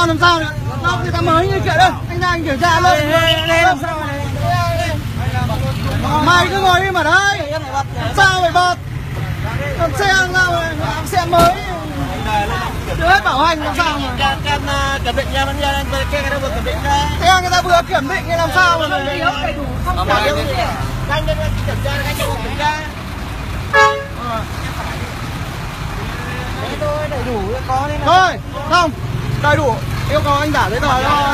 con làm sao nữa? Đâu người ta mới như kia đâu. Anh ra anh kiểm tra luôn. Làm sao này? Mày cứ ngồi im ở đấy. Sao phải bật? Còn xe nào làm xe mới. Chưa hết bảo hành làm sao mà. Kiểm định nha, cái đâu vừa kiểm định ra. Thế người ta vừa kiểm định thì làm sao mà đầy đủ không phải đâu. Anh kiểm tra, anh không kiểm tra. Đấy thôi, đầy đủ có thế nào. Thôi, không, đầy đủ. Yêu cầu anh trả giấy tờ cho.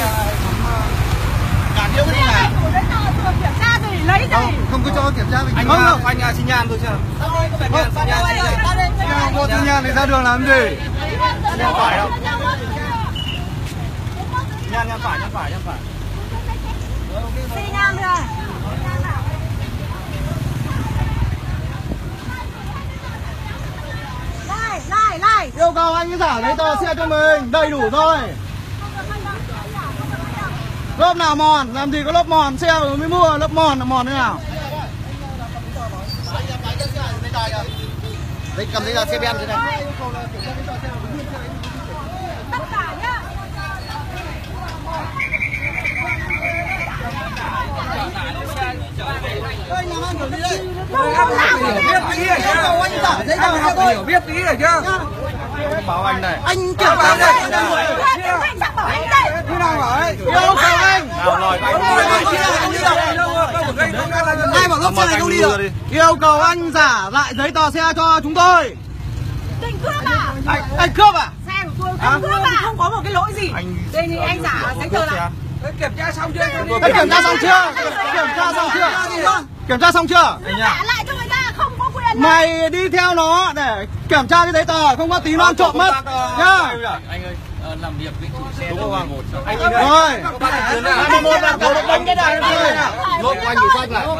Cả điếu cái gì này? Kiểm tra gì, lấy gì? Không cứ cho kiểm tra mình. Anh xin nhan thôi chứ. Xin nhan. Cô xin nhan thì ra đường làm gì? Nhan phải đâu? Nhan phải. Xin nhan thôi à? Này. Yêu cầu anh giả giấy tờ xe cho mình, đầy đủ thôi. Lốp nào mòn, làm gì có lốp mòn, xe mới mua lốp mòn là mòn thế nào? Đấy, cầm giấy tờ xe ben thế này. Tất cả nhá. Đây làm ăn kiểu gì đây? Hiểu biết tí rồi chưa? Bảo anh này. Anh kiểm tra đây. Anh chắc bảo anh đây. Thế nào bảo ấy? Yêu cầu anh. Ai bảo lốp xe này không đi được? Yêu cầu anh giả lại giấy tờ xe cho chúng tôi. Định cướp à? Anh cướp à? Xe của tôi không cướp à? Không có một cái lỗi gì. Đây thì anh giả giấy tờ lại. Kiểm tra xong chưa? Anh kiểm tra xong chưa? Kiểm tra xong chưa? Trả lại cho người ta, không có quyền. Mày đi theo nó để kiểm tra cái giấy tờ, không có tí nó ăn trộm mất nhá. Anh ơi, làm việc với chủ xe đúng không? Rồi. Một là cầu đánh cái này. Lốp anh bị sách này.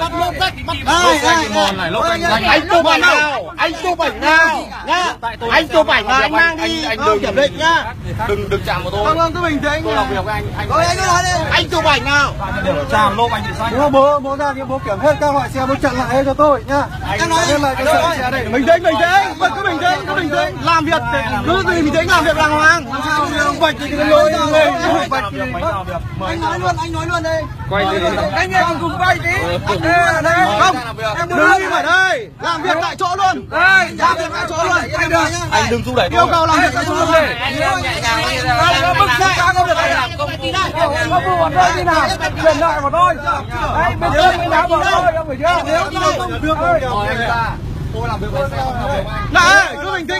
Mòn này, lốp anh sách. Anh chụp ảnh nào? Anh chụp ảnh nào? Nhá. Anh chụp ảnh nào anh mang đi kiểm định nhá. Đừng chạm vào tôi. Không, cứ bình tĩnh. Tôi làm việc với anh. Anh chụp ảnh nào? Chạm lốp anh bị sách. Đúng không, bố ra kia bố kiểm hết các loại xe, bố chặn lại cho tôi nhá. Anh nói lại cái xe đây. Bình tĩnh, cứ bình tĩnh, làm việc cứ bình tĩnh làm việc đàng hoàng. Làm sao không bạch thì cái lỗi người bạch. Anh nói luôn đây. Quay đi. Anh em cùng quay tí. Không, đừng im ở đây, làm việc tại chỗ luôn. Làm việc tại chỗ luôn. Anh đừng xúc đẩy tôi. Yêu cầu làm việc tại chỗ luôn. Bức xúc không được anh làm công ty này. Có vụ bọn tôi như nào? Chuyển lại của tôi. Đấy, bên dưới cái đá của tôi, ông phải chưa? Nếu không được Tôi làm việc với xe không làm việc với anh. này,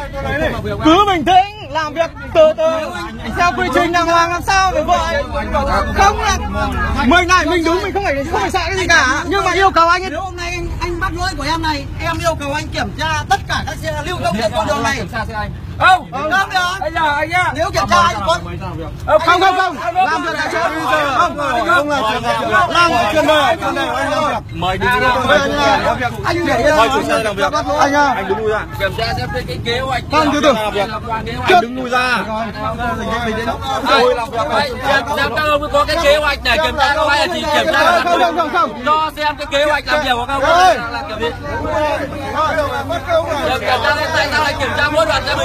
cứ bình tĩnh, làm việc từ từ theo quy trình đàng hoàng, làm sao phải vội. Không là mình đúng, mình không phải sợ cái gì cả, nhưng mà yêu cầu anh ấy. Nếu hôm nay anh bắt lỗi của em này, em yêu cầu anh kiểm tra tất cả các xe lưu thông trên con đường này. Kiểm tra xe anh. Không, Không được. anh nhờ anh nhá. Nếu kiểm tra anh có không, làm việc tại chỗ. Không là làm chuyên đề, anh làm việc. Mời đi đi. Anh để Mời chủ xe làm việc. Anh đứng lui ra. Kiểm tra xem cái kế hoạch. Không, từ từ. Anh đứng lui ra. Tôi làm việc này. Xem các ông có cái kế hoạch để kiểm tra không hay là chỉ kiểm tra không. cho xem cái kế hoạch làm việc của các ông là kiểu gì. Kiểm tra tại sao lại kiểm tra mỗi đoạn cho mình.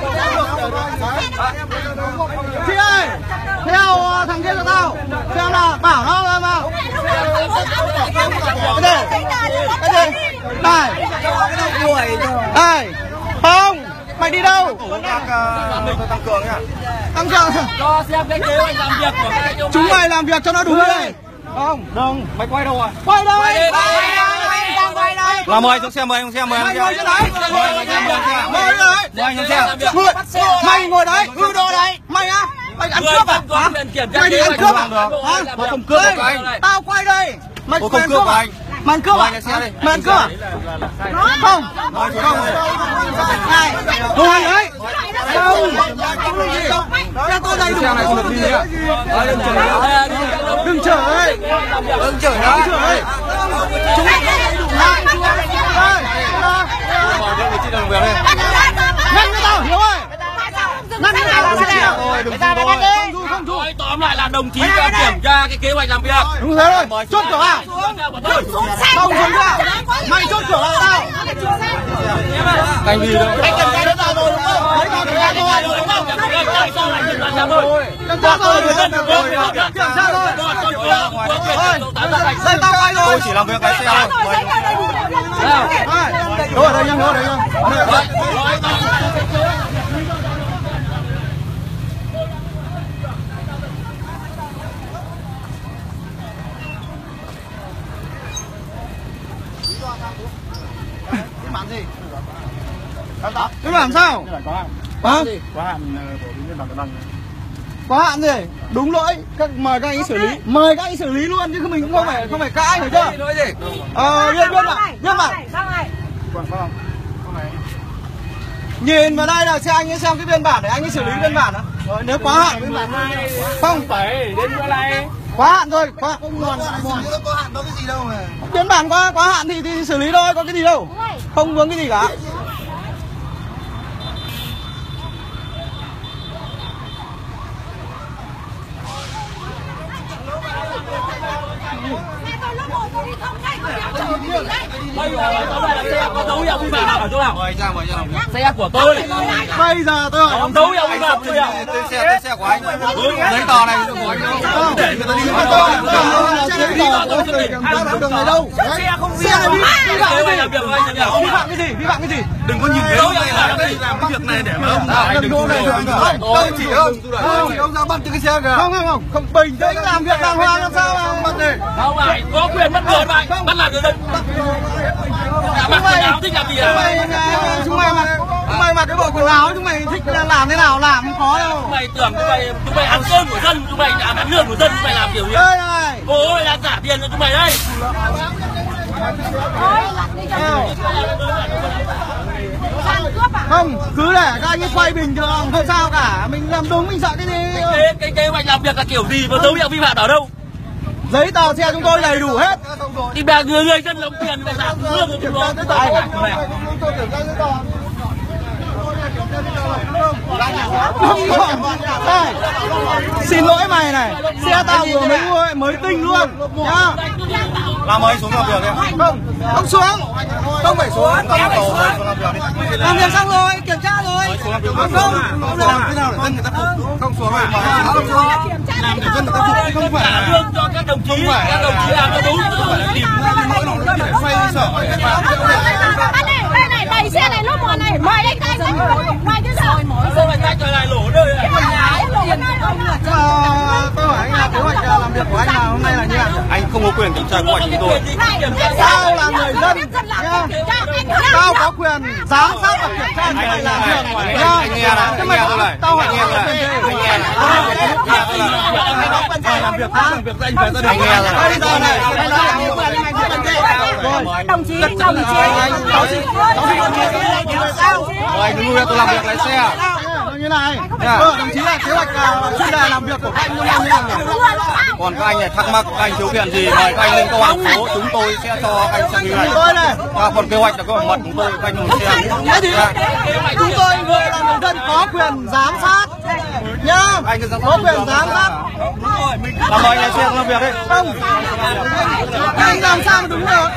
Chị ơi, theo thằng kia cho tao, xem là bảo nó vào. Cái gì? Này, không, mày đi đâu? Tăng cường nha. Tăng cường. Cho xem cái kế hoạch làm việc của các ông. Chúng mày làm việc cho nó đúng đây. Không, đừng. Mày quay đâu rồi? Quay đây. Là mời xuống xe, mời xuống xe, mời Mày xuống ngồi xe. trên đấy. Mời xuống xe. Mời trên đấy. Mời xuống xe. Mày ngồi đấy, hư đồ đấy. Mày á? Mày ăn cướp à? Có quyền kiểm tra Mày đi kế ăn hoạch cướp của à? các ông. Tôi không cướp của anh. Tao quay đây. Mày Tôi không cướp của anh. Mày ăn cướp à? Mày ăn cướp à? Không. Này, đồ hành đấy. Không. Cho tôi đầy đủ. Xe này không được đi nữa. Đừng chở ấy. Đừng chở đó. Chúng mày đầy đủ lại. Mời đơn vị chị đồng việc đây. Ngăn cho tao, hiểu ơi. Ngăn cho tao là thế nào? Không thu. Nói tóm lại là đồng chí đã kiểm tra cái kế hoạch làm việc. Đúng thế rồi. Chốt cửa à? Không xuống cửa. Mày chốt cửa lại tao. Anh đi đâu? Anh cần cái đó tao rồi đúng không? Đấy tao kiểm tra thôi. Kiểm tra thôi. Kiểm tra thôi. Đây tao quay rồi. Tôi chỉ làm việc lái xe thôi. Rồi đây nhanh, đây nhanh. Cái bản sao? Quá hạn gì? Đúng lỗi, mời các anh xử lý. Mời các anh xử lý luôn chứ mình cũng không phải cãi hiểu chưa? Biên bản. Nhìn vào đây là xe anh ấy xem cái biên bản để anh ấy xử lý biên bản đó. Rồi nếu quá hạn biên bản không phải đến chỗ này. Quá hạn thôi, quá không còn có hạn có cái gì đâu mà. Biên bản quá hạn thì xử lý thôi, có cái gì đâu. Không vướng cái gì cả. Có dấu hiệu vi phạm ở chỗ nào? Xe của tôi. Bây giờ tôi hỏi Có dấu hiệu vi phạm chưa? Xe của anh. Giấy tờ này của anh đâu? Để người ta đi giấy tờ đường này đâu? Xe không vi phạm. Vi phạm cái gì? Vi phạm cái gì? Đừng có nhìn thấy ông này làm cái việc này để mà ông đừng có tôi chỉ ông ra bắt cái xe kìa. Không bình tĩnh làm việc đàng hoàng làm sao mà bắt này. Không phải có quyền bắt người mà bắt làm người dân. Mặc quần áo thích làm gì à? Chúng mày mặc cái bộ quần áo chúng mày thích làm thế nào làm không có đâu. Chúng mày tưởng chúng mày ăn cơm của dân, chúng mày ăn lương của dân, chúng mày làm kiểu gì? Đây này. Ôi là trả tiền cho chúng mày đây. Không, cứ để các anh ấy quay bình thường không sao cả, mình làm đúng mình sợ cái gì. Cái kế hoạch làm việc là kiểu gì và dấu hiệu vi phạm ở đâu? Giấy tờ xe chúng tôi đầy đủ hết. Thì bà người dân đóng tiền phải trả lương của chúng tôi. Xin lỗi mày này, xe tao vừa mới mua mới tinh luôn nhá. Làm ơi xuống làm việc đi. Không xuống. Không phải xuống. Làm việc xong rồi, kiểm tra rồi. Không làm thế nào để dân người ta phục. Không xuống rồi mà. Làm để dân người ta phục không phải trả lương cho các đồng chí làm cho đúng. Xoay sở. Đây này, đẩy xe này lúc này, mời anh ta ra ngoài chứ sao? Sao mà tay trời này lỗ đời à? Tôi hỏi anh là kế hoạch làm việc của anh là hôm nay là như nào? Anh không có quyền kiểm tra kế hoạch chúng tôi. Tao là người dân nhá. Tao có quyền giám sát và kiểm tra người làm việc. Anh nghe này, anh nghe tôi này. Tao hỏi anh nghe này. Làm việc anh về gia đình. Anh nghe rồi. Bây giờ này, đồng chí anh đừng nghe tôi làm việc lái xe. như này. Đồng chí là kế hoạch chuyên đề làm việc của các anh như nào? Còn các anh này thắc mắc các anh thiếu kiện gì mời các anh lên công an phố, chúng tôi sẽ cho anh xem như này. Còn kế hoạch là có mật chúng tôi các anh ngồi xem. Thế thì chúng tôi người là người dân có quyền giám sát nhá. Anh có quyền giám sát. Làm mời anh xem làm việc đi. Không. Anh làm sao mà đúng được?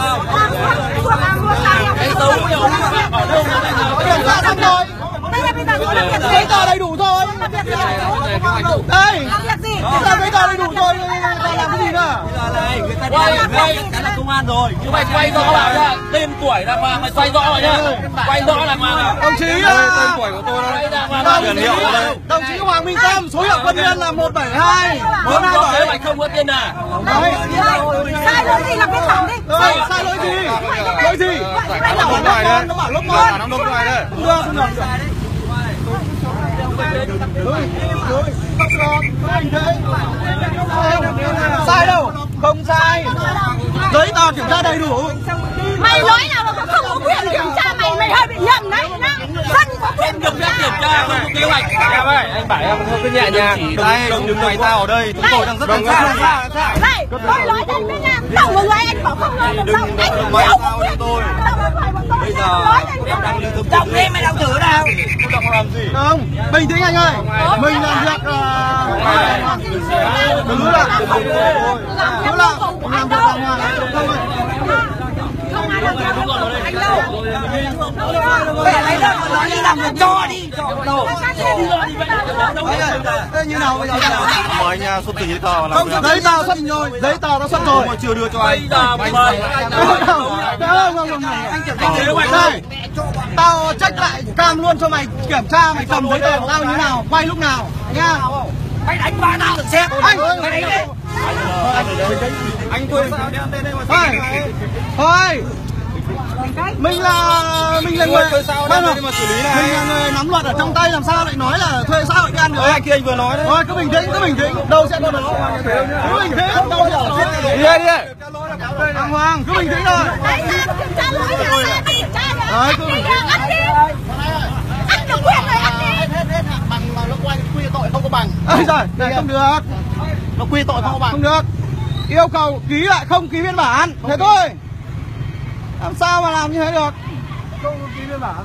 Kiểm tra xong rồi. Giấy tờ đầy đủ thôi. Đây. Giấy tờ đầy đủ thôi. Làm cái gì nữa? Quay là công an rồi. Chứ mày quay rõ vào nhá. Tên tuổi là mà mày quay rõ vào nhá. Quay rõ là mà. Đồng chí tên tuổi của tôi đây. Đồng chí Hoàng Minh Tâm, số hiệu quân nhân là 172. Không có kế hoạch không có tiền à? Sai lỗi gì là biết thẳng đi. Sai lỗi gì? Lỗi gì? Nó bảo lớp 1. Nó lốp ngoài đây. Không được. Sai đâu, không sai. Giấy tờ kiểm tra đầy đủ. Mày nói là không có quyền kiểm tra, mày hơi bị nhầm đấy. Dân có quyền Được phép kiểm tra không có kế hoạch. Em ơi, anh bảo em cứ nhẹ nhàng. Đây, đừng mày tao ở đây, chúng tôi đang rất cẩn thận. Đây, tôi nói thật với nha. Tổng một người anh bảo không nói được đâu. Anh mày không tao có cho tôi. Bây giờ em đang liên tục Đồng đi mày đâu thử đâu. Không làm gì. Không, bình tĩnh anh ơi. Mình làm việc đừng là làm việc đàng hoàng. Không ai làm việc anh đâu. Để lấy đâu mà nói đi làm việc cho đi. Như nào bây giờ? Mời anh xuất trình giấy tờ không giấy tờ xuất rồi, giấy tờ nó xuất rồi mà chưa đưa cho anh. Anh kiểm tra đây, tao check lại cam luôn cho mày kiểm tra mày cầm giấy tờ của tao như nào, quay lúc nào nha. Mày đánh ba tao được xem. Mày đánh đi. Anh thuê thôi mình là người mà xử lý này. Mình là người nắm luật ở trong tay, làm sao lại nói là thuê xã hội đi ăn được. Anh kia anh vừa nói đấy. Thôi cứ bình tĩnh, đâu sẽ có nó. Cứ bình tĩnh, đâu sẽ có nó. Đi đi. Đàng hoàng, cứ bình tĩnh thôi. Đấy, kiểm tra lỗi nhà xe, kiểm tra được. Đấy, cứ bình tĩnh. Ăn đi. Ăn được quyền rồi, ăn đi. Bằng mà nó quy tội không có bằng. Ôi giời, này không được. Nó quy tội không có bằng. Không được. Yêu cầu ký lại không ký biên bản, thế thôi. Làm sao mà làm như thế được? Không ký biên bản.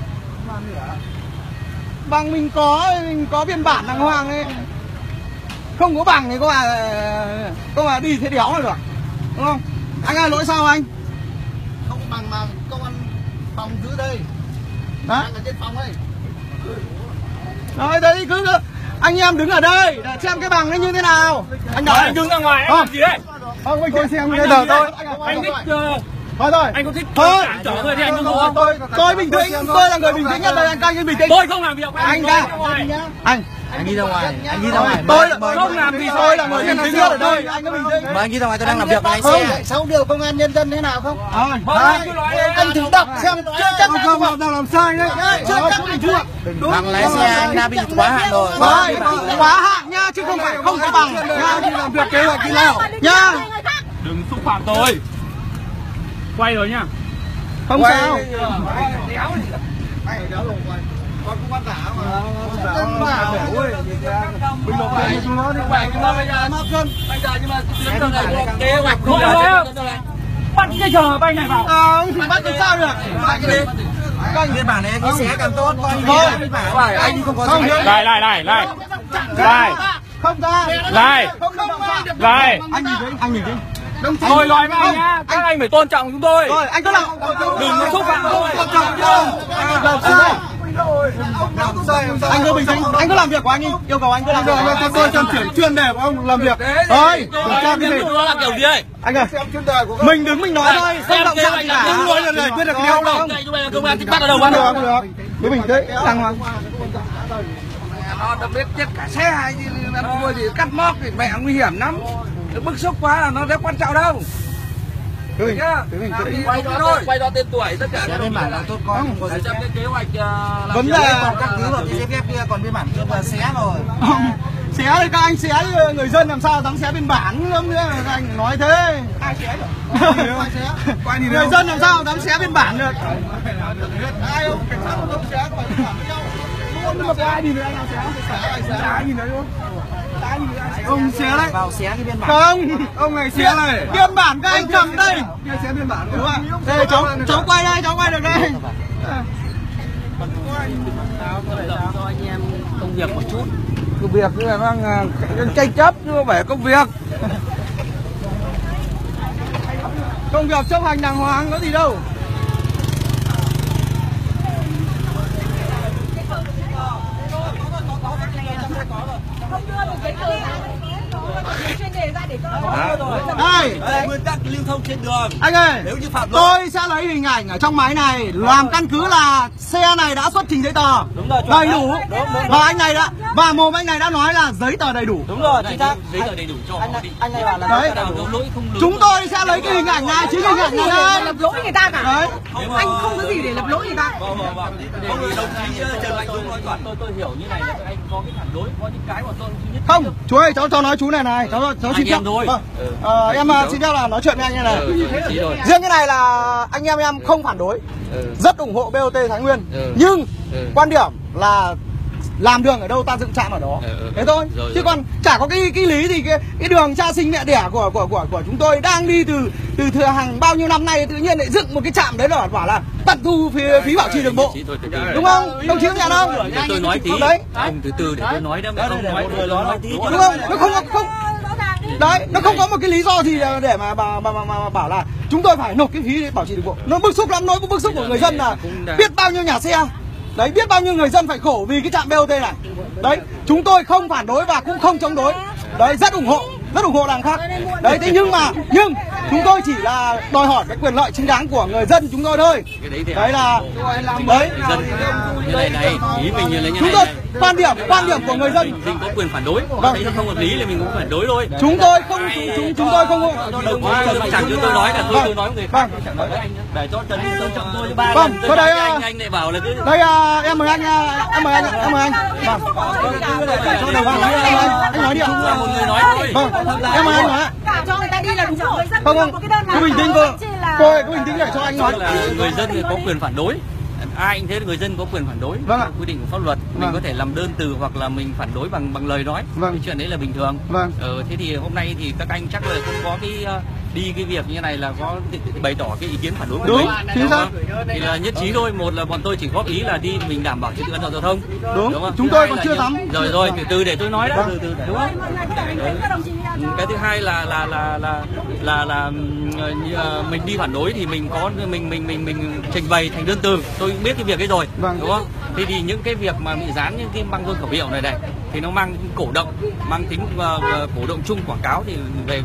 Bằng mình có biên bản đàng hoàng ấy. Không có bằng thì có mà đi thế đéo là được. Đúng không? Anh ơi, lỗi sao anh? Không có bằng mà công an phòng giữ đây. Đó. Đang ở trên phòng đây. Rồi đấy, cứ anh em đứng ở đây để xem cái bằng nó như thế nào. Anh đợi Anh đứng ra ngoài anh làm gì đấy? Không, mình tôi xem bây giờ tôi. Anh thích Thôi. anh có thích thôi chở người thì anh không. Tôi bình tĩnh, tôi là người bình tĩnh nhất đây, anh canh bình tĩnh. Tôi không làm việc. Anh ra. Anh đi ra ngoài. Anh đi ra ngoài. Tôi không làm gì. Tôi là người bình tĩnh nhất ở đây, anh cứ bình tĩnh. Mời anh đi ra ngoài, tôi đang làm việc với anh xe. Sáu điều công an nhân dân thế nào không? Anh thử đọc xem chưa chắc không nào làm sai đấy. chưa chắc mình chưa. Bằng lái xe anh đã bị quá hạn rồi. Quá hạn nha, chứ không phải không có bằng nha. Đi làm việc kế hoạch đi nào nha. Đừng xúc phạm tôi. Quay rồi nhá. Không sao. Kế hoạch không bắt cái chờ bay này vào. Bắt làm sao được? Biên bản này anh xé càng tốt. Thôi. Anh không có gì. Lại. Không ra. Lại. Anh nhìn đi. Thôi nói với anh nhá, các anh phải tôn trọng chúng tôi. Rồi, anh có làm. Đừng có xúc phạm tôi. Làm sao? Anh cứ bình tĩnh, anh cứ làm việc của anh đi, yêu cầu anh cứ làm việc. Tôi chân chuyển chuyên đề của ông làm việc. Thôi, Cái nó là kiểu gì đây? anh ơi, mình đứng mình nói thôi, không động chạm gì cả. Đừng nói là quyết được cái đâu đâu. Công an bắt ở đâu ăn được, được. Cứ bình tĩnh, đàng hoàng. Nó biết chết cả xe hay gì mua gì cắt móc thì mẹ nguy hiểm lắm. Bức xúc quá là nó rất quan trọng đâu. Quay đo tên tuổi tất cả. Biên bản là tốt con. Trong cái kế hoạch vấn đề các thứ vào cái giấy phép kia còn biên bản chưa vừa xé rồi. Xé thì các anh xé, người dân làm sao dám xé biên bản nữa, các anh nói thế. Ai xé được? Người dân làm sao dám xé biên bản được? Ai không? Cảnh sát không xé biên bản với nhau. Nhưng mà có ai nhìn thấy anh nào xé? Ai nhìn thấy không? Ông xé đấy. Vào xé cái biên bản. Không, ông này xé này. Biên bản các anh cầm đây. Xé biên bản đúng không? Đây cháu quay đây, cháu quay được đây. cho anh em công việc một chút. Công việc cứ là đang tranh chấp chứ không phải công việc. Công việc chấp hành đàng hoàng có gì đâu. Đây, Nguyên tắc lưu thông trên đường. anh ơi, Nếu như phạm lỗi, tôi sẽ lấy hình ảnh ở trong máy này làm căn cứ là xe này đã xuất trình giấy tờ đầy đủ. Và anh này đã, và mồm anh này đã nói là giấy tờ đầy đủ. đúng rồi, chính xác. Giấy tờ đầy đủ cho họ đi. Anh này bảo là Đấy, Lỗi không lớn. chúng tôi sẽ lấy cái hình ảnh này, chính hình ảnh này đây. Lập lỗi người ta cả. Đấy. Anh không có gì để lập lỗi người ta. Không thì đồng chí Trần Mạnh Dũng nói chuẩn. Tôi hiểu như này là các anh có cái phản đối, có những cái mà tôi thứ nhất. Không, chú ơi, cháu nói chú này, cháu xin phép. Em thôi. Em xin phép là nói chuyện với anh như này. Riêng cái này là anh em không phản đối, rất ủng hộ BOT Thái Nguyên, nhưng quan điểm là làm đường ở đâu ta dựng trạm ở đó, thế thôi. Chứ còn chả có cái lý gì cái đường cha sinh mẹ đẻ của chúng tôi đang đi từ hàng bao nhiêu năm nay, tự nhiên lại dựng một cái trạm đấy là bảo là tận thu phí bảo trì đường bộ, đúng không? Đồng chí có nhận không? Tôi nói tí. Đấy. Ông từ từ để tôi nói đấy, không nói tí. Đúng không? Nó không đấy, nó không có một cái lý do gì để mà bảo là chúng tôi phải nộp cái phí bảo trì đường bộ. Nó bức xúc lắm, nỗi bức xúc của người dân là biết bao nhiêu nhà xe Đấy, biết bao nhiêu người dân phải khổ vì cái trạm BOT này. Đấy, chúng tôi không phản đối và cũng không chống đối. Đấy, rất ủng hộ đảng khác. Đấy, thế nhưng chúng tôi chỉ là đòi hỏi cái quyền lợi chính đáng của người dân chúng tôi thôi. Đấy là đấy. Như này ý mình như này. Chúng tôi quan điểm của người dân. Mình có quyền phản đối. Thấy nó không hợp lý thì mình cũng phản đối thôi. Chúng tôi không chẳng như tôi nói là tôi nói người khác. Để cho Trần tôn trọng tôi cho 3 lần. Có đây anh lại bảo là cứ đây em mời anh. Vâng. Anh nói đi ạ. là một người nói thôi. Vâng, em mời anh nói. Cho người ta đi là đúng rồi. Không, cứ bình tĩnh cô. Cô cứ bình tĩnh để cho anh nói. Là người dân thì có quyền phản đối. Ai cũng thế, người dân có quyền phản đối. Vâng ạ. Quy định của pháp luật mình có thể làm đơn từ hoặc là mình phản đối bằng lời nói. Vâng. Cái chuyện đấy là bình thường. Vâng. Thế thì hôm nay thì các anh chắc là cũng có cái đi cái việc như này là có bày tỏ cái ý kiến phản đối của mình. Chính xác. Thì là nhất trí thôi. Một là bọn tôi chỉ góp ý là đi mình đảm bảo trật tự an toàn giao thông. Đúng không? Chúng tôi còn chưa lắm. Rồi từ để tôi nói đó. Từ đúng không? Cái thứ hai là mình đi phản đối thì mình có mình trình bày thành đơn từ. Tôi cũng biết cái việc ấy rồi. Vâng. Đúng không? Thế thì những cái việc mà bị dán những cái băng rôn khẩu hiệu này thì nó mang cổ động, mang tính cổ động chung quảng cáo thì về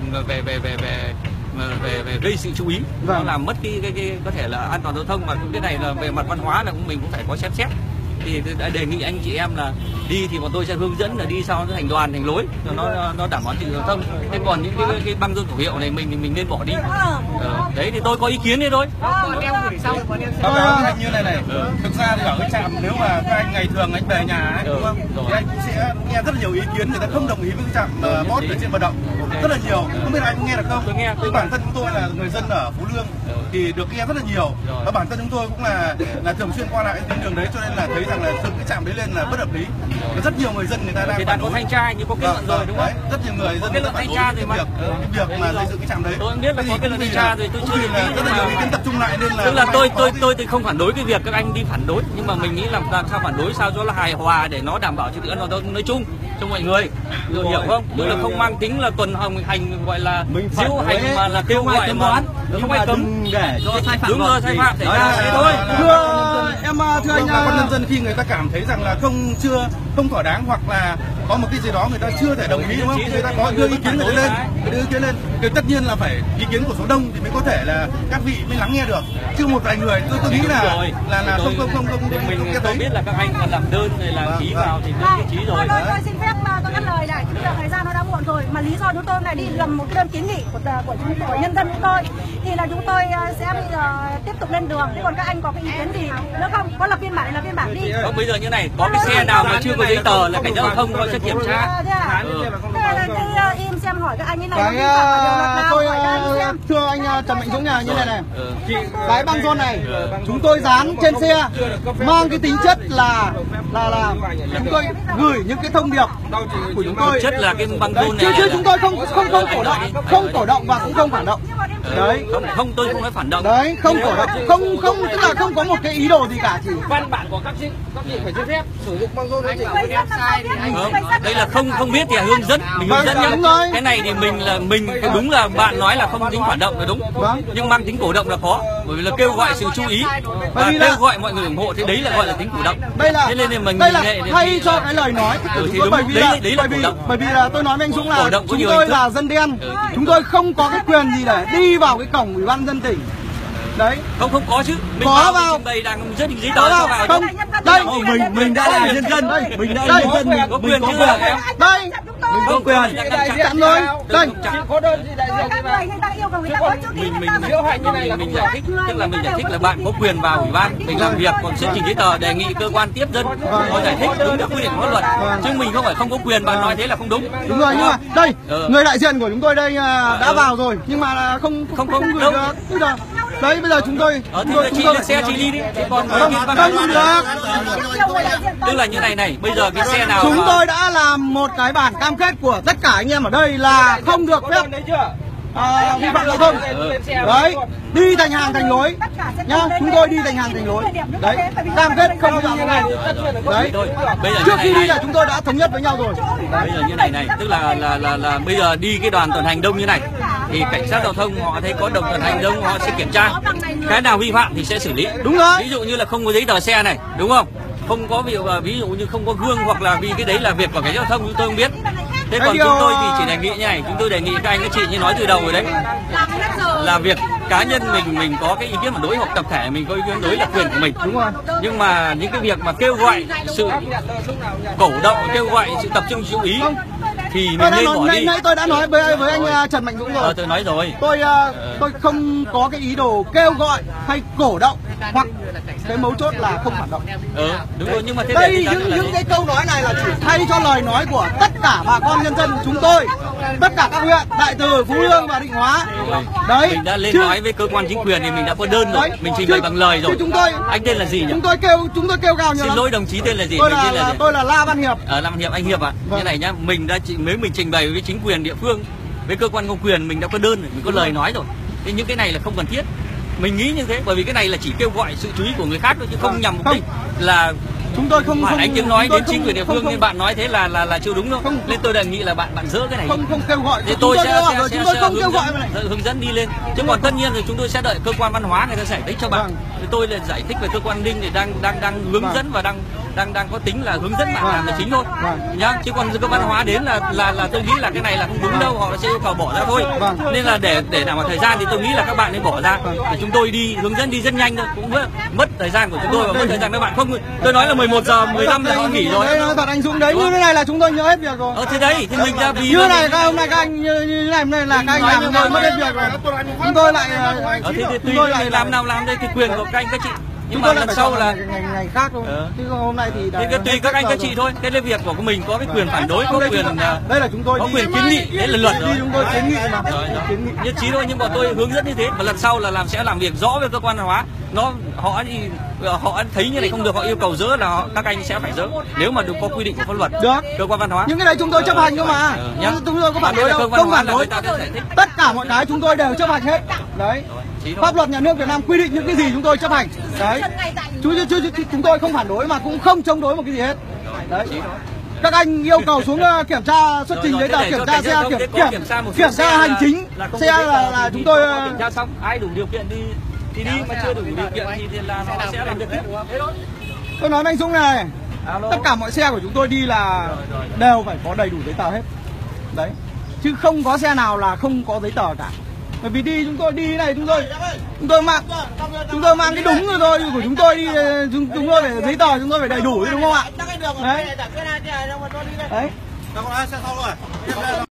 gây sự chú ý. Nó làm mất cái có thể là an toàn giao thông, mà cái này là về mặt văn hóa là mình cũng phải có xem xét. Thì tôi đã đề nghị anh chị em là đi thì bọn tôi sẽ hướng dẫn là đi sao nó thành đoàn thành lối cho nó đảm bảo trật tự giao thông. Thế còn những cái băng rôn khẩu hiệu này mình nên bỏ đi. Đấy thì tôi có ý kiến đấy thôi. Báo cáo anh như này. Thực ra thì ở cái trạm nếu mà các anh ngày thường anh về nhà ấy, đúng không? Thì anh cũng sẽ nghe rất là nhiều ý kiến người ta không đồng ý với cái trạm bot ở trên vận động. Rất là nhiều. Không biết anh có nghe được không? Tôi nghe. Bản thân chúng tôi là người dân ở Phú Lương thì được nghe rất là nhiều. Và bản thân chúng tôi cũng là thường xuyên qua lại tuyến đường đấy, cho nên là thấy rằng là dựng cái trạm đấy lên là bất hợp lý. Rất nhiều người dân người ta đang phản đối. Có thanh tra như có kết luận rồi đúng không? Rất nhiều người dân đã phản đối cái việc mà xây dựng cái trạm đấy. Tôi biết là có kết luận thanh tra rồi, tôi chưa được rất là nhiều ý kiến tập trung lại nên là tức là tôi thì không phản đối cái việc các anh đi phản đối, nhưng mà mình nghĩ làm sao phản đối sao cho là hài hòa để nó đảm bảo trật tự an toàn giao thông nói chung cho mọi người, hiểu không? Tức là không mang tính là tuần hành gọi là diễu hành mà là kêu gọi mà không ai cấm để cho sai phạm. Đúng rồi, sai phạm xảy ra thế thôi. Thưa anh con nhân dân khi người ta cảm thấy rằng là không thỏa đáng hoặc là có một cái gì đó người ta chưa thể đồng ý, đúng không? Người ta có đưa ý kiến người ta lên, thì tất nhiên là phải ý kiến của số đông thì mới có thể là các vị mới lắng nghe được. Chứ một vài người tôi nghĩ là không tôi biết là các anh còn làm đơn này là ký vào thì tôi ký rồi. Tôi xin phép tôi ngắt lời này, bây giờ thời gian nó đã muộn rồi mà lý do chúng tôi này đi làm một đơn kiến nghị của nhân dân chúng tôi thì là chúng tôi sẽ bây giờ tiếp tục lên đường. Thế còn các anh có cái ý kiến gì nữa không? Có lập biên bản là biên bản đi. Không, bây giờ như này, có cái xe nào mà chưa có giấy tờ là cảnh sát giao thông nó sẽ kiểm tra. Thế là cứ im xem hỏi các anh như này. Thưa anh Trần Mạnh Dũng nhà như này cái băng rôn này chúng tôi dán trên xe mang cái tính chất là chúng tôi gửi những cái thông điệp của chúng tôi. Chất là cái băng rôn này. Chứ chúng tôi không cổ động và cũng không phản động. Đấy. Không, tôi không nói phản động. Đấy, không cổ động, không tức là không có một cái ý đồ gì cả, chỉ Văn bản của các chị phải cho phép sử dụng băng rôn để đây là không biết thì hướng dẫn mình hướng dẫn nhá. Cái này thì mình đúng là bạn nói là không tính phản động là đúng, nhưng mang tính cổ động là khó, bởi vì là kêu gọi sự chú ý và kêu gọi mọi người ủng hộ thì đấy là gọi là tính cổ động. Đây là thay cho cái lời nói thì đúng, đấy là cổ động. Bởi vì là tôi nói với anh Dũng là chúng tôi là dân đen, chúng tôi không có cái quyền gì để đi vào cái cổng Ủy ban nhân dân tỉnh. Đấy. Không có chứ. Mình có vào đây đang rất giấy tờ vào. Không. Đây mình đã là nhân dân. Mình đã là nhân dân, mình có quyền chứ. Đây. Mình có quyền. Chặn rồi. Đây. Có đơn gì đại diện mình giải thích, tức là mình giải thích là bạn có quyền vào ủy ban mình làm việc, còn xuất trình giấy tờ đề nghị cơ quan tiếp dân có giải thích đúng theo quy định của pháp luật, chứ mình không phải không có quyền. Bạn nói thế là không đúng. Đúng rồi, nhưng mà đây người đại diện của chúng tôi đây đã vào rồi nhưng mà không gửi được. Đấy, bây giờ chúng tôi chị lên xe chị đi đi. Còn không được. Tức là như này, bây giờ cái xe nào chúng tôi đã làm một cái bản cam kết của tất cả anh em ở đây là không được phép vi phạm giao thông. Đấy, đi thành hàng thành lối nhá, chúng tôi đi thành hàng thành lối. Đấy, cam kết không vi phạm giao thông. Đấy, trước khi đi là chúng tôi đã thống nhất với nhau rồi. Bây giờ như này, tức là bây giờ đi cái đoàn tuần hành đông như này thì cảnh sát giao thông họ thấy có đồng tuần hành đông họ sẽ kiểm tra, cái nào vi phạm thì sẽ xử lý. Đúng rồi. Ví dụ như là không có giấy tờ xe này, đúng không? không có ví dụ như không có gương, hoặc là vì cái đấy là việc của cảnh giao thông chúng tôi không biết. Thế còn chúng tôi thì chỉ đề nghị như này, chúng tôi đề nghị các anh các chị như nói từ đầu rồi đấy, là việc cá nhân mình có cái ý kiến phản đối hoặc tập thể mình có ý kiến phản đối là quyền của mình, đúng rồi. Nhưng mà những cái việc mà kêu gọi sự cổ động, kêu gọi sự tập trung chú ý thì mình nên bỏ đi. Nãy tôi đã nói với anh Trần Mạnh Dũng rồi. Tôi nói rồi. Tôi không có cái ý đồ kêu gọi hay cổ động, hoặc cái mấu chốt là không phản động. Đúng rồi, nhưng mà thế đây những cái câu nói này là chỉ thay cho lời nói của tất cả bà con nhân dân chúng tôi, tất cả các huyện Đại Từ, Phú Lương và Định Hóa. Đấy. Mình đã lên nói với cơ quan chính quyền thì mình đã có đơn rồi, mình trình bày bằng lời rồi. Anh tên là gì nhỉ? Chúng tôi kêu gào nhiều lắm. Xin lỗi đồng chí, tên là gì? Tôi là La Văn Hiệp. La Văn Hiệp, anh Hiệp ạ. Như này nhá, nếu mình trình bày với chính quyền địa phương, với cơ quan công quyền mình đã có đơn rồi, mình có lời nói rồi. Thế những cái này là không cần thiết. Mình nghĩ như thế, bởi vì cái này là chỉ kêu gọi sự chú ý của người khác thôi, chứ không nhằm mục đích là chúng tôi không phản ánh tiếng nói đến chính quyền địa phương. Nên bạn nói thế là chưa đúng đâu. Nên tôi đề nghị là bạn dỡ cái này. Không kêu gọi. Thế tôi sẽ hướng dẫn đi lên. Chứ còn tất nhiên thì chúng tôi sẽ đợi cơ quan văn hóa người ta giải thích cho bạn. Thì tôi là giải thích về cơ quan Đinh thì đang hướng dẫn và đang có tính là hướng dẫn bạn làm là chính thôi nhá. Chứ còn cơ quan văn hóa đến là tôi nghĩ là cái này là không đúng đâu, họ sẽ yêu cầu bỏ ra thôi. Nên là để đảm bảo thời gian thì tôi nghĩ là các bạn nên bỏ ra để chúng tôi đi hướng dẫn đi rất nhanh thôi, cũng mất thời gian của chúng tôi và mất thời gian các bạn. Không, tôi nói là 11 giờ 15 là họ nghỉ rồi. Đấy, nói thật anh Dũng, đấy như thế này là chúng tôi nhớ hết việc rồi. Thế đấy thì mình ra vì như này hôm nay các anh như này là các anh làm chúng tôi mất hết việc rồi. Chúng tôi lại làm nào làm đây thì quyền của các anh các chị. Nhưng mà lần sau là ngày khác thôi. Chứ hôm nay thì tùy các anh các chị thôi. Cái việc của mình có cái quyền phản đối, có quyền đây là chúng tôi có quyền kiến nghị, đấy là luật rồi. Chúng tôi kiến nghị mà. Nhất trí thôi, nhưng bọn tôi hướng dẫn như thế. Và lần sau là sẽ làm việc rõ với cơ quan văn hóa. Họ thấy như này không được, họ yêu cầu dỡ là các anh sẽ phải dỡ. Nếu mà được có quy định của pháp luật. Được. Cơ quan văn hóa. Những cái đấy chúng tôi chấp hành cơ mà. Chúng tôi có phản đối đâu, không phản đối. Tất cả mọi cái chúng tôi đều chấp hành hết. Đấy. Pháp luật nhà nước Việt Nam quy định những cái gì chúng tôi chấp hành. Đấy. Chúng tôi không phản đối mà cũng không chống đối một cái gì hết. Đấy. Các anh yêu cầu xuống kiểm tra xuất trình giấy tờ, kiểm tra xe, kiểm tra hành chính xe là chúng tôi kiểm tra xong, ai đủ điều kiện thì đi, mà chưa đủ điều kiện thì là nó sẽ làm việc tiếp. Tôi nói với anh Dũng này, tất cả mọi xe của chúng tôi đi là đều phải có đầy đủ giấy tờ hết. Đấy. Chứ không có xe nào là không có giấy tờ cả. Bởi vì đi chúng tôi đi này chúng tôi mang cái đúng rồi thôi, của chúng tôi đi chúng tôi phải giấy tờ chúng tôi phải đầy đủ đúng không ạ? Đấy. Đấy.